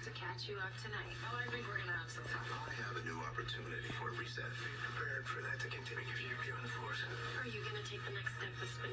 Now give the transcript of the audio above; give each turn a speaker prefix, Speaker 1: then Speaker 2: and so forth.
Speaker 1: to catch you up tonight. Oh, I think we're gonna have some fun.
Speaker 2: I have a new opportunity for a reset.
Speaker 3: Be prepared for that to continue if you be on the force.
Speaker 1: Are you gonna take the next step with spinning